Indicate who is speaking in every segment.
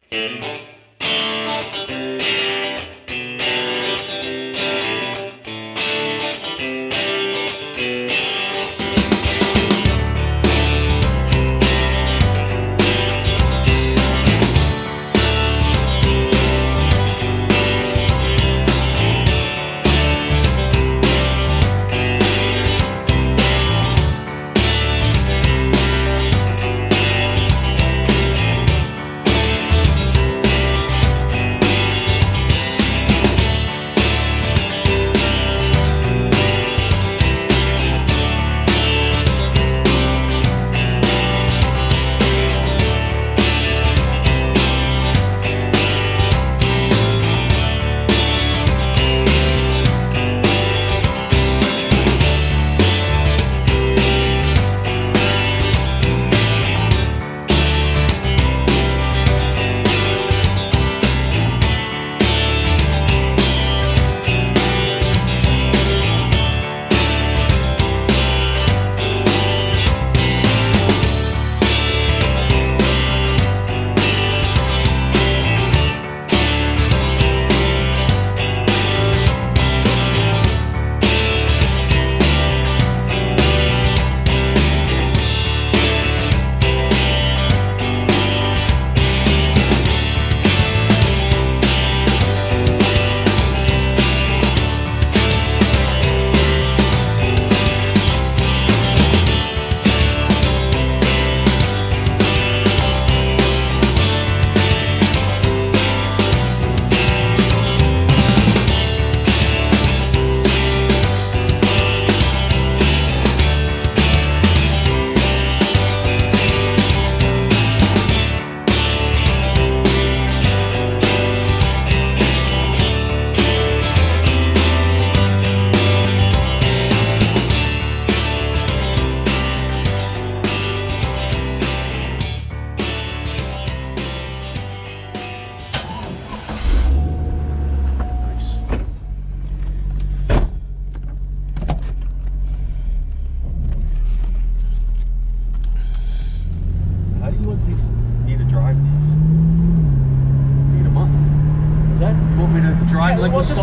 Speaker 1: drive like
Speaker 2: well,
Speaker 1: this
Speaker 2: just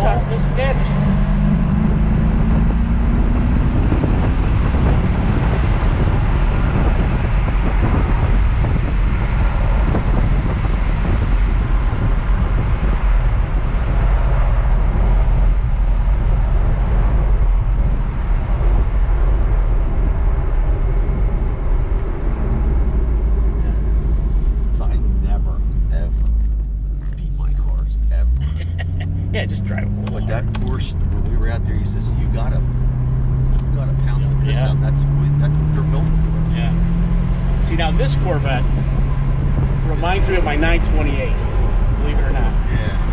Speaker 2: yeah, just drive it.
Speaker 1: But that course, when we were out there, he says you gotta pounce the piss out. That's what they're built for.
Speaker 2: Yeah. See, now this Corvette reminds me of my 928. Believe it or not.
Speaker 1: Yeah.